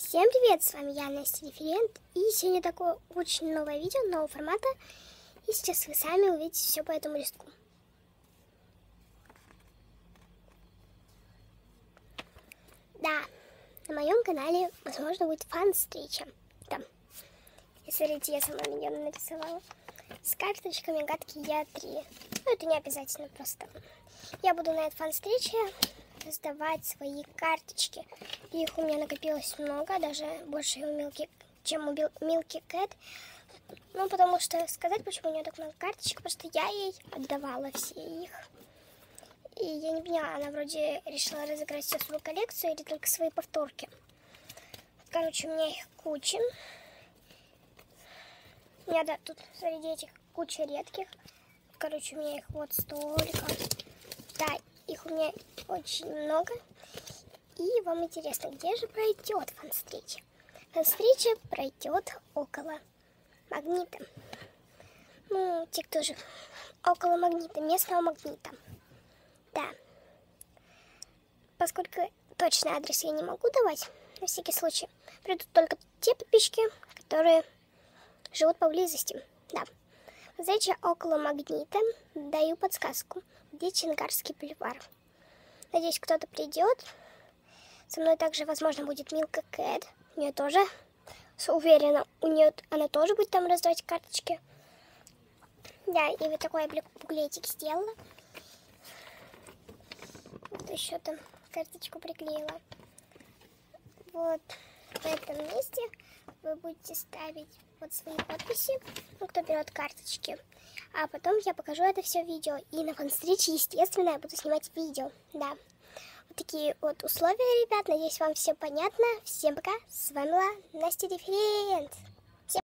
Всем привет, с вами я, Настя Референт, и сегодня такое очень новое видео, нового формата, и сейчас вы сами увидите все по этому листку. Да, на моем канале, возможно, будет фан-встреча, там, и смотрите, я сама ее нарисовала, с карточками гадкий я 3, ну это не обязательно, просто я буду на этой фан-встрече создавать свои карточки. Их у меня накопилось много, даже больше, чем у Milky Cat. Ну, потому что сказать, почему у нее так много карточек, просто я ей отдавала все их. И я не поняла, она вроде решила разыграть всю свою коллекцию или только свои повторки. Короче, у меня их куча. У меня, да, тут среди этих куча редких. Короче, у меня их вот столько. Да, их у меня очень много. И вам интересно, где же пройдет фан-встреча? Фан-встреча пройдет около магнита. Ну, те, кто же около магнита, местного магнита. Да. Поскольку точный адрес я не могу давать, на всякий случай, придут только те подписчики, которые живут поблизости. Да. Встреча около магнита. Даю подсказку, где Чангарский бульвар. Надеюсь, кто-то придет. Со мной также, возможно, будет Milky Cat. У нее тоже, уверена, она тоже будет там раздавать карточки. Да, и вот такой буклетик сделала. Вот еще там карточку приклеила. Вот в этом месте вы будете ставить вот свои подписи, ну, кто берет карточки. А потом я покажу это все видео. И на фан-встрече, естественно, я буду снимать видео. Да. Вот такие вот условия, ребят. Надеюсь, вам все понятно. Всем пока. С вами была Настя Референт.